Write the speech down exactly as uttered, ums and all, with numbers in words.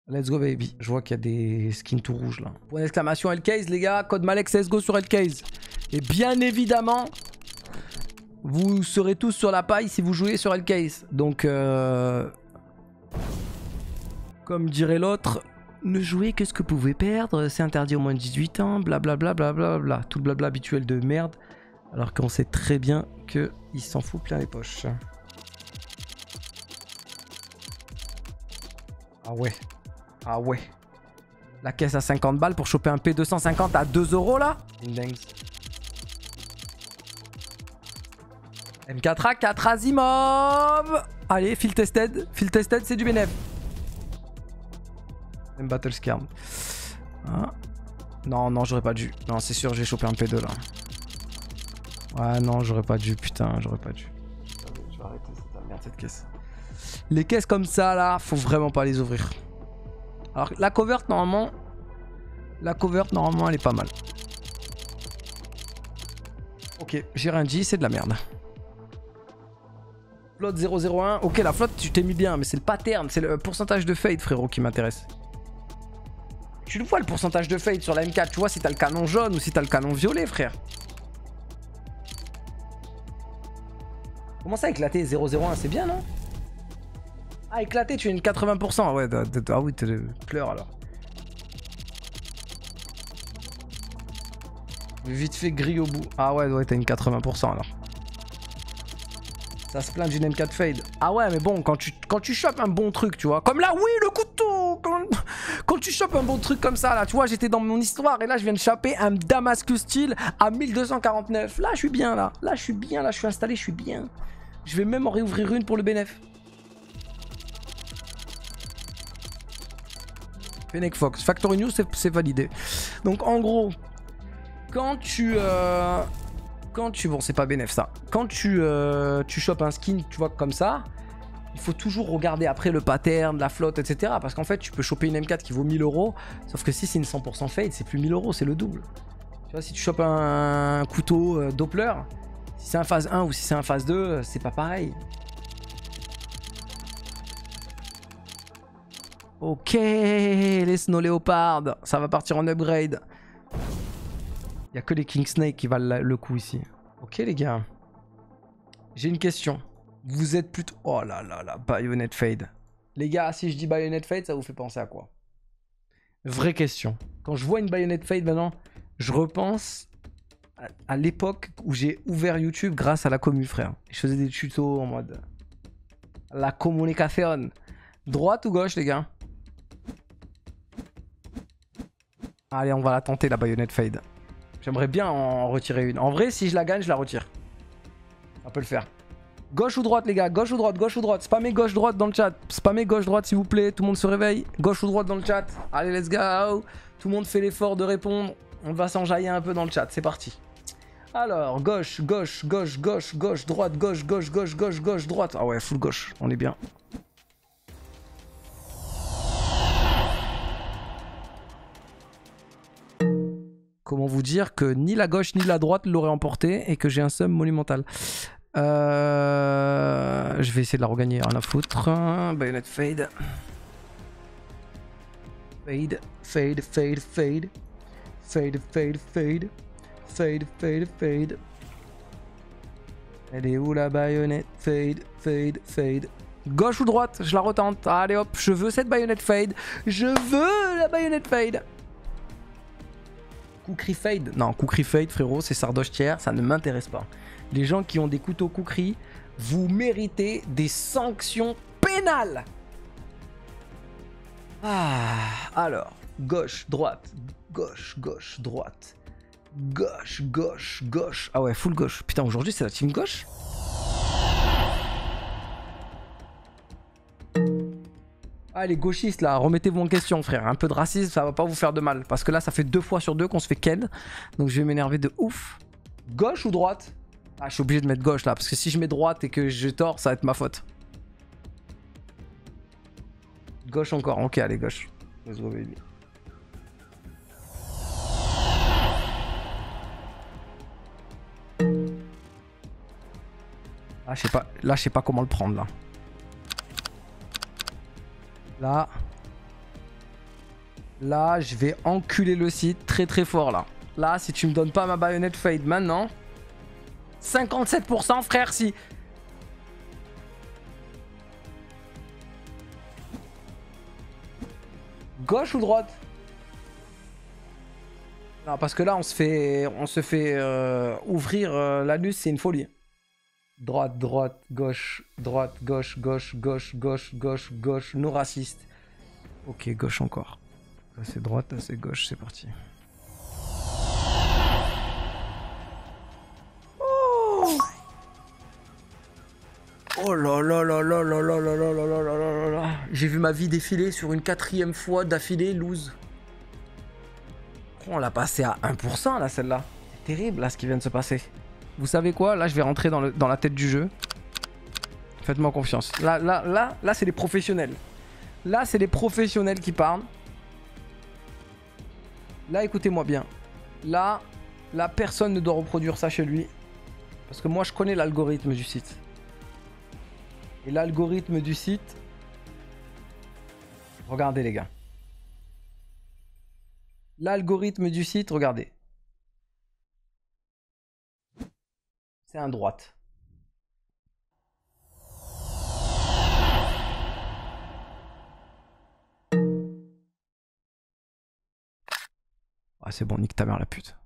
Let's go baby. Je vois qu'il y a des skins tout rouges là. Point d'exclamation L-Case les gars. Code Malex let's go sur L-Case. Et bien évidemment, vous serez tous sur la paille si vous jouez sur L-Case. Donc, euh... comme dirait l'autre, ne jouez que ce que vous pouvez perdre. C'est interdit au moins de dix-huit ans. Blablabla. Bla bla bla bla. Tout le blabla habituel de merde. Alors qu'on sait très bien qu'il s'en fout plein les poches. Ah ouais. Ah ouais. La caisse à cinquante balles pour choper un P deux cent cinquante à deux euros là. M quatre A quatre Asimov. Allez, field tested. Field tested, c'est du bénéf. M Battle Scam. Ah. Non, non, j'aurais pas dû. Non, c'est sûr, j'ai chopé un P deux là. Ouais, non, j'aurais pas dû. Putain, j'aurais pas dû. Je vais arrêter cette merde, cette caisse. Les caisses comme ça là, faut vraiment pas les ouvrir. Alors la covert normalement, la covert normalement elle est pas mal. Ok, j'ai rien dit, c'est de la merde. Flotte zéro zéro un, ok la flotte tu t'es mis bien, mais c'est le pattern, c'est le pourcentage de fade frérot qui m'intéresse. Tu le vois le pourcentage de fade sur la M quatre, tu vois si t'as le canon jaune ou si t'as le canon violet frère. Comment ça éclater zéro zéro un, c'est bien non? Ah, éclaté, tu es une quatre-vingts pour cent. Ouais, ah oui, tu pleures alors. Vite fait gris au bout. Ah ouais, ouais, t'as une quatre-vingts pour cent alors. Ça se plaint d'une M quatre fade. Ah ouais, mais bon, quand tu, quand tu chopes un bon truc, tu vois. Comme là, oui, le couteau. Quand, quand tu chopes un bon truc comme ça, là, tu vois, j'étais dans mon histoire et là, je viens de choper un Damascus Steel à mille deux cent quarante-neuf. Là, je suis bien, là. Là, je suis bien, là, je suis installé, je suis bien. Je vais même en réouvrir une pour le bénéf. Fennec Fox, Factory News c'est validé. Donc en gros, quand tu... Euh, quand tu... Bon c'est pas bénéf ça. Quand tu, euh, tu chopes un skin, tu vois comme ça, il faut toujours regarder après le pattern, la flotte, et cetera. Parce qu'en fait tu peux choper une M quatre qui vaut mille euros, sauf que si c'est une cent pour cent fade, c'est plus mille euros, c'est le double. Tu vois, si tu chopes un couteau euh, Doppler, si c'est un phase un ou si c'est un phase deux, c'est pas pareil. Ok, les Snow Leopard, ça va partir en upgrade. Il n'y a que les King Snake qui valent le coup ici. Ok les gars, j'ai une question. Vous êtes plutôt... Oh là là là, Bayonet Fade. Les gars, si je dis Bayonet Fade, ça vous fait penser à quoi? Vraie question. Quand je vois une Bayonet Fade maintenant, je repense à, à l'époque où j'ai ouvert YouTube grâce à la commu frère. Je faisais des tutos en mode... La communication. Droite ou gauche les gars? Allez, on va la tenter, la baïonnette fade. J'aimerais bien en retirer une. En vrai, si je la gagne, je la retire. Ça peut le faire. Gauche ou droite, les gars? Gauche ou droite? Gauche ou droite? Spammez gauche-droite dans le chat. Spammez gauche-droite, s'il vous plaît. Tout le monde se réveille. Gauche ou droite dans le chat. Allez, let's go. Tout le monde fait l'effort de répondre. On va s'enjailler un peu dans le chat. C'est parti. Alors, gauche, gauche, gauche, gauche, gauche, droite, gauche, gauche, gauche, gauche, gauche, droite. Ah ouais, full gauche. On est bien. Comment vous dire que ni la gauche ni la droite l'auraient emporté et que j'ai un sum monumental. Euh... Je vais essayer de la regagner, rien à foutre. Bayonet fade. Fade, fade, fade, fade. Fade, fade, fade. Fade, fade, fade. Elle est où la baïonnette? Fade, fade, fade. Gauche ou droite? Je la retente. Allez hop, je veux cette baïonnette fade. Je veux la baïonnette fade. Kukri fade? Non, Kukri fade, frérot, c'est sardoche tiers, ça ne m'intéresse pas. Les gens qui ont des couteaux Kukri, vous méritez des sanctions pénales. Ah, alors, gauche, droite, gauche, gauche, droite, gauche, gauche, gauche. Ah ouais, full gauche. Putain, aujourd'hui, c'est la team gauche. Ah les gauchistes là, remettez-vous en question frère, un peu de racisme ça va pas vous faire de mal. Parce que là ça fait deux fois sur deux qu'on se fait ken. Donc je vais m'énerver de ouf. Gauche ou droite? Ah je suis obligé de mettre gauche là, parce que si je mets droite et que je tords ça va être ma faute. Gauche encore, ok allez gauche. Let's go baby. Ah je sais pas, là je sais pas comment le prendre là. Là. Là, je vais enculer le site très très fort là. Là, si tu me donnes pas ma baïonnette fade maintenant... cinquante-sept pour cent frère, si... Gauche ou droite? Non, parce que là, on se fait, on se fait euh, ouvrir euh, l'anus, c'est une folie. Droite, droite, gauche, droite, gauche, gauche, gauche, gauche, gauche, gauche, non raciste. Ok, gauche encore. Là, c'est droite, là, c'est gauche, c'est parti. Oh, oh là là là là là là là là là là là là là. J'ai vu ma vie défiler sur une quatrième fois d'affilée, lose. Oh, on l'a passé à un pour cent là, celle-là. C'est terrible là ce qui vient de se passer. Vous savez quoi? Là, je vais rentrer dans, le, dans la tête du jeu. Faites-moi confiance. Là, là, là, là, c'est les professionnels. Là, c'est les professionnels qui parlent. Là, écoutez-moi bien. Là, là, personne ne doit reproduire ça chez lui. Parce que moi, je connais l'algorithme du site. Et l'algorithme du site... Regardez, les gars. L'algorithme du site, regardez. C'est un droite. Ah, c'est bon, nique ta mère la pute.